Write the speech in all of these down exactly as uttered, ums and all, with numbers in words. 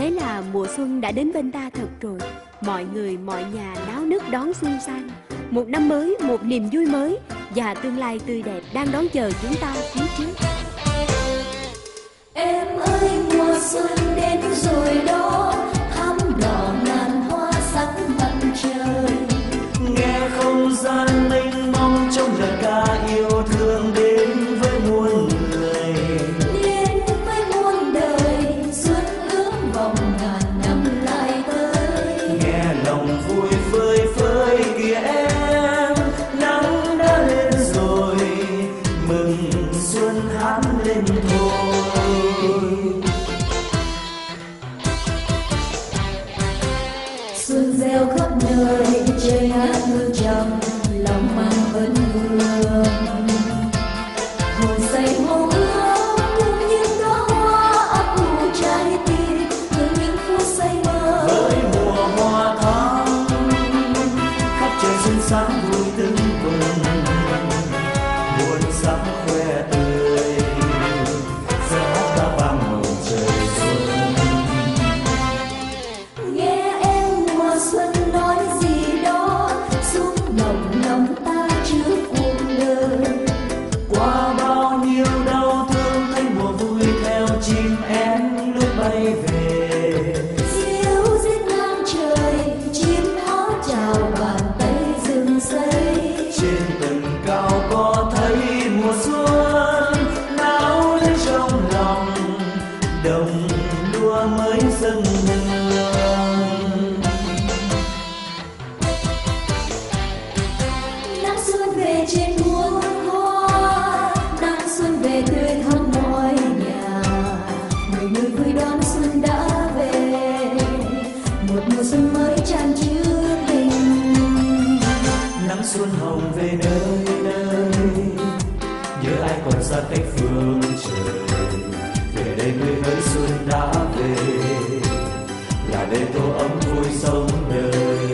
Thế là mùa xuân đã đến bên ta thật rồi. Mọi người mọi nhà náo nức đón xuân sang. Một năm mới, một niềm vui mới và tương lai tươi đẹp đang đón chờ chúng ta phía trước. Em ơi mùa xuân đến rồi đó, thắm đỏ ngàn hoa sắc mặt trời. Nghe không gian mênh mông trong lời ca yêu thương đến với muôn người, Đến với muôn đời, xuân ước vòng ngàn năm lại tới. nghe lòng vui phơi phới kìa em, nắng đã lên rồi, mừng xuân hát lên thôi. Xuân reo khắp nơi, trời hát hương trầm, lòng mang vẫn hương. Hồi say mong ước cùng những đóa hoa ấp ủ trái tim, hương những phút say mơ. Với mùa hoa tháng khắp trời xuân sáng vui tưng bừng, muôn sắc khoe tươi giờ hát ca vang màu trời xuân. Nghe em mùa xuân nói gì đó, xúc động lòng ta trước cuộc đời. Qua bao nhiêu đau thương thấy mùa vui theo chim én lúc bay về. Diêu dít ngang trời, chim hót chào bàn tay rừng xây. Trên tầng cao có thấy mùa xuân náo lên trong lòng, đồng lúa mới dâng hương. Nắng xuân về trên muôn hoa, nắng xuân về tươi thắm mọi nhà. Người người vui đón xuân đã về, một mùa xuân mới tràn chứa tình. Nắng xuân hồng về nơi nơi, nhớ ai còn xa cách phương trời. Về đây người hỡi xuân đã về, là để tô ấm vui sống đời.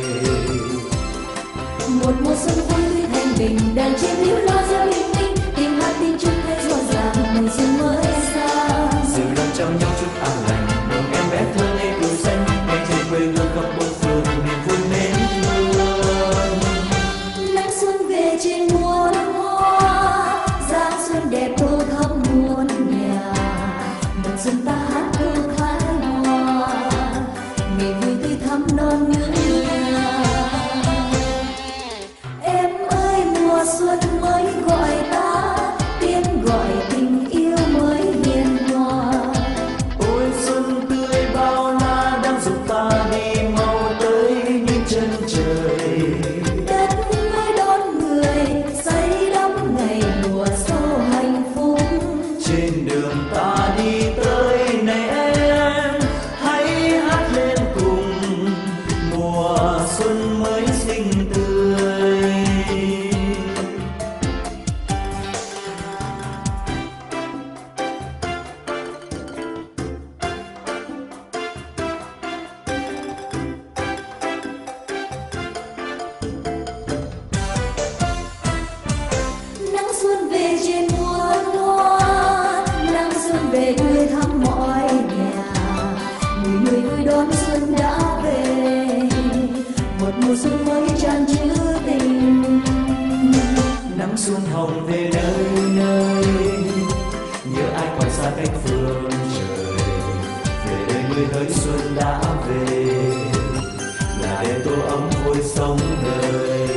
Một mùa xuân vui tươi thanh bình, đàn chim líu lo reo linh tinh, tiếng hát tiếng chúc thấy rộn ràng, mừng xuân mới sang. Sự đang trao nhau chút an lành, mừng em bé thơ ngây tuổi xanh, ngay trên quê hương khắp bốn phương niềm vui mến thương. Nắng xuân về trên muôn hoa, dáng xuân đẹp tô thắm muôn nhà. Mừng xuân ta hát câu thái hoa, ngày vui tươi thắm non nước nhà. Em ơi mùa xuân mới gọi ta, tiếng gọi tình yêu mới hiền hòa. Ôi xuân tươi bao la đang dục ta đi mau tới những chân trời. Đất mới đón người, xây đắm ngày mùa sau hạnh phúc. Trên đường ta đi tới này em, hãy hát lên cùng mùa xuân mới xinh tươi. Nắng xuân về trên muôn hoa, nắng xuân về tươi thắm mọi nhà. Người người vui đón xuân đã về, một mùa xuân mới tràn chứa tình. Nắng xuân hồng về nơi nơi, nhớ ai còn xa cách phương trời. Về đây người hỡi xuân đã về, là để tô ấm vui sống đời.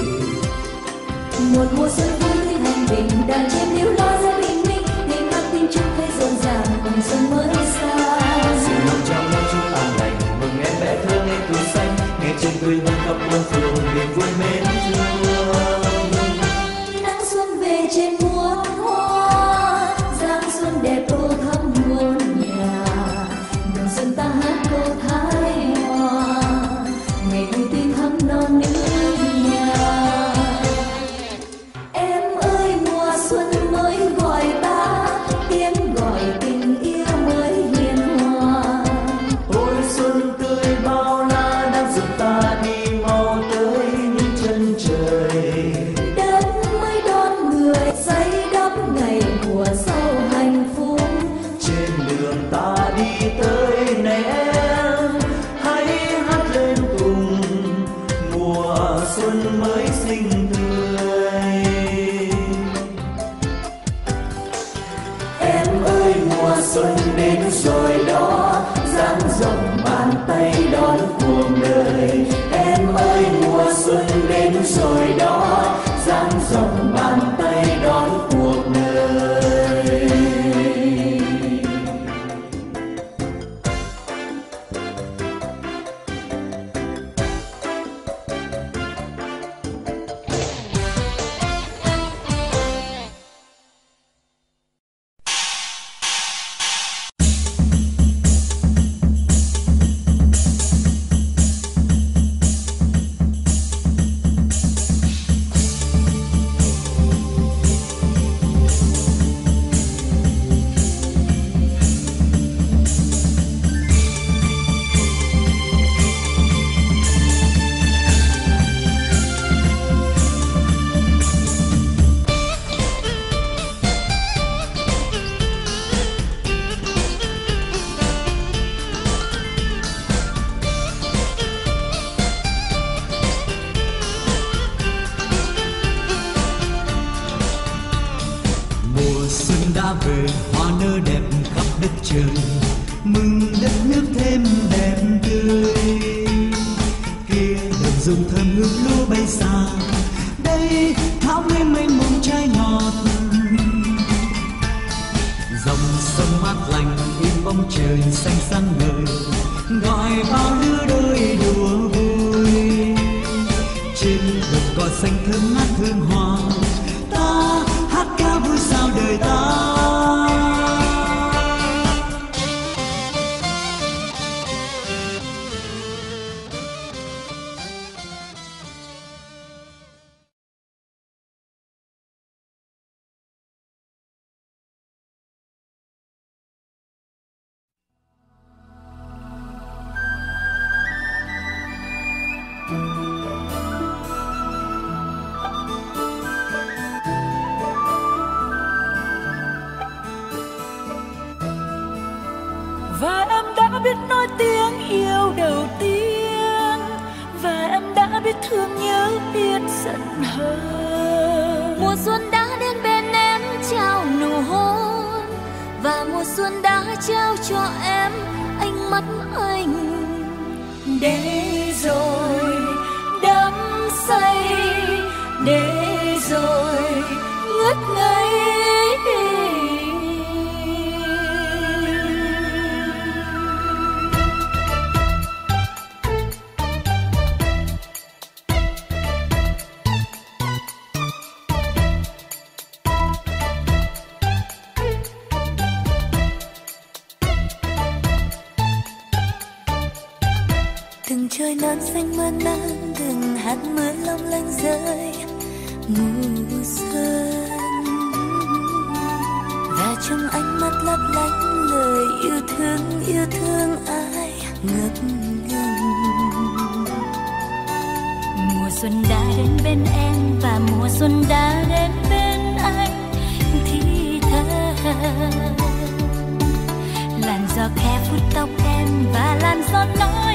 Một mùa xuân vui tươi thanh bình, đàn chim líu lo reo bình minh, tiếng hát tiếng chúc thấy rộn ràng, mừng xuân mới sang. Sự mong trong nhau chúc an lành, mừng em bé thơ ngây tuổi xanh, nghe trên quê hương khắp muôn phương niềm vui mến thương. Nắng xuân về trên muôn hoa, dáng xuân đẹp tô thắm muôn nhà. Mừng xuân ta hát câu thái hoa, ngày vui tươi thắm non nước nhà. Em ơi mùa xuân mới gọi ta, tiếng gọi tình yêu mới hiền hòa. Ôi xuân tươi bao la đang dục ta đi mau tới những chân trời. Đất mới đón người, xây đắp ngày mùa sau hạnh phúc. Trên đường ta đi tới này em, xuân đến rồi đó, dang rộng bàn tay đón cuộc đời. Em ơi mùa xuân đến rồi đó, dang rộng bàn tay đón cuộc đời. Về hoa nở đẹp khắp đất trời, mừng đất nước thêm đẹp tươi. Kia đồng rừng thơm ngát lúa bay xa, đây thảo nguyên mênh mông trái ngọt. Dòng sông mát lành in bóng trời xanh sáng ngời, gọi bao lứa đôi đùa vui. Trên đồng cỏ xanh thơm ngát hương hoa, ta hát ca vui sao đời ta. Và em đã biết nói tiếng yêu đầu tiên, và em đã biết thương nhớ, biết giận hờn. Mùa xuân đã đến bên em trao nụ hôn, và mùa xuân đã trao cho em ánh mắt anh. Để rồi đắm say, để rồi ngất ngây. Từng trời non xanh mơn man, từng hạt mưa long lanh rơi mùa xuân. Và trong ánh mắt lấp lánh lời yêu thương, yêu thương ai ngập ngừng. Mùa xuân đã đến bên em, và mùa xuân đã đến bên anh. Thì thầm làn gió khẽ phút tóc em, và làn gió nói